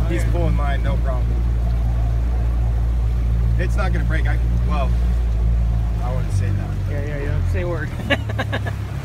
He's pulling mine, no problem. It's not gonna break. Well, I wouldn't say that. Yeah, you don't say a word.